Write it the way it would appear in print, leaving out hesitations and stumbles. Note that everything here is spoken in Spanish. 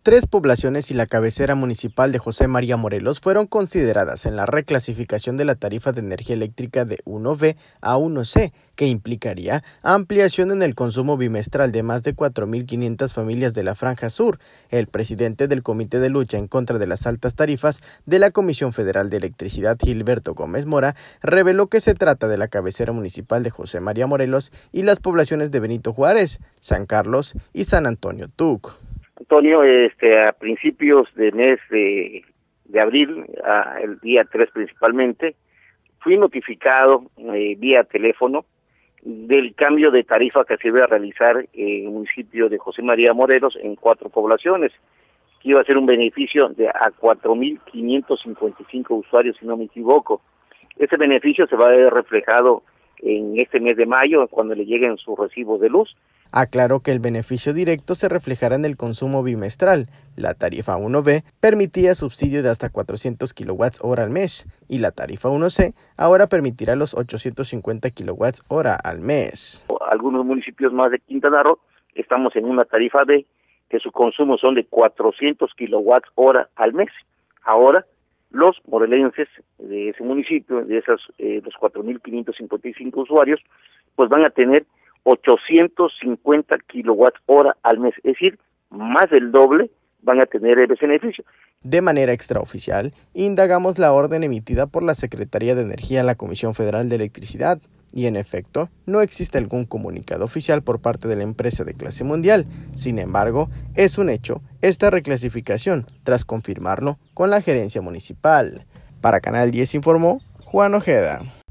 3 poblaciones y la cabecera municipal de José María Morelos fueron consideradas en la reclasificación de la tarifa de energía eléctrica de 1B a 1C, que implicaría ampliación en el consumo bimestral de más de 4.500 familias de la Franja Sur. El presidente del Comité de Lucha en contra de las altas tarifas de la Comisión Federal de Electricidad, Gilberto Gómez Mora, reveló que se trata de la cabecera municipal de José María Morelos y las poblaciones de Benito Juárez, San Carlos y San Antonio Tuc. Antonio, a principios del mes de abril, el día 3 principalmente, fui notificado vía teléfono del cambio de tarifa que se iba a realizar en el municipio de José María Morelos en 4 poblaciones, que iba a ser un beneficio a 4.555 usuarios, si no me equivoco. Ese beneficio se va a ver reflejado en este mes de mayo, cuando le lleguen sus recibos de luz. Aclaró que el beneficio directo se reflejará en el consumo bimestral. La tarifa 1B permitía subsidio de hasta 400 kWh al mes y la tarifa 1C ahora permitirá los 850 kWh al mes. Algunos municipios más de Quintana Roo estamos en una tarifa B, que su consumo son de 400 kWh al mes. Ahora, los morelenses de ese municipio, de los 4.555 usuarios, pues van a tener 850 kWh al mes, es decir, más del doble van a tener ese beneficio. De manera extraoficial, indagamos la orden emitida por la Secretaría de Energía a la Comisión Federal de Electricidad, y en efecto, no existe algún comunicado oficial por parte de la empresa de clase mundial. Sin embargo, es un hecho esta reclasificación, tras confirmarlo con la gerencia municipal. Para Canal 10 informó Juan Ojeda.